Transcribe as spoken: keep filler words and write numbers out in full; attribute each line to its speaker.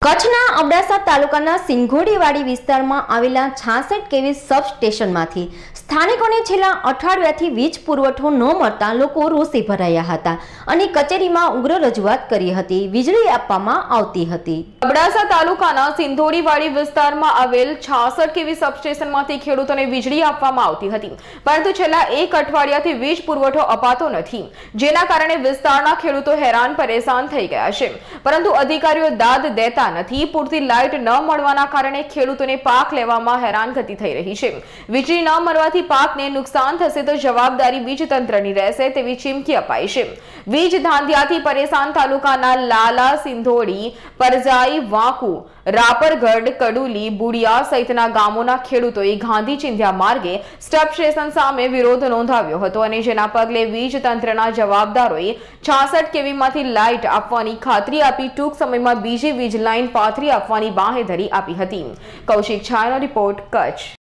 Speaker 1: કચ્છના અબડાસા તાલુકાના સિંઘોડીવાડી વિસ્તારમાં આવેલા છાસઠ કેવી સબસ્ટેશનમાંથી સ્થાનિકોને છેલ્લા અઠવાડિયાથી વીજ પુરવઠો ન મળતા લોકો રોષે ભરાયા હતા અને કચેરીમાં ઉગ્ર રજૂઆત કરી હતી. વીજળી આપવામાં આવતી હતી.
Speaker 2: અબડાસા તાલુકાના સિંધોડીવાડી વિસ્તારમાં આવેલ છાસઠ કેવી સબસ્ટેશનમાંથી ખેડૂતોને વીજળી આપવામાં આવતી હતી, પરંતુ છેલ્લા એક અઠવાડિયાથી વીજ પુરવઠો અપાતો નથી, જેના કારણે વિસ્તારના ખેડૂતો હેરાન પરેશાન થઈ ગયા છે. પરંતુ અધિકારીઓ દાદ દેતા નથી. પૂરતી લાઇટ ન મળવાના કારણે ખેડૂતોને પાક લેવામાં હેરાનગતિ થઈ રહી છે. વીજળી ન મળવાથી પાકને નુકસાન થશે તો જવાબદારી વીજ તંત્રની રહેશે તેવી ચીમકી અપાઈ છે. વીજ ધાંધિયાથી પરેશાન તાલુકાના લાલા, સિંધોડી, પરજાઈ, વાંકુ, રાપરગઢ, કડુલી, બુડિયા સહિતના ગામોના ખેડૂતોએ ગાંધી ચિંધ્યા માર્ગે સબસ્ટેશન સામે વિરોધ નોંધાવ્યો હતો અને જેના પગલે વીજ તંત્રના જવાબદારોએ છાસઠ કેવીમાંથી લાઇટ આપવાની ખાતરી આપી ટૂંક સમયમાં બીજી વીજ લાઇન પાથરી આપવાની બાંહેધરી આપી હતી. કૌશિક છાયાનો રિપોર્ટ, કચ્છ.